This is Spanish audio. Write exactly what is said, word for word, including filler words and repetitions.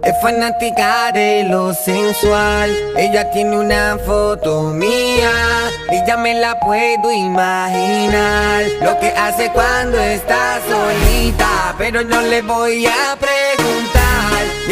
Es fanática de lo sensual. Ella tiene una foto mía y ya me la puedo imaginar. Lo que hace cuando está solita, pero no le voy a preguntar.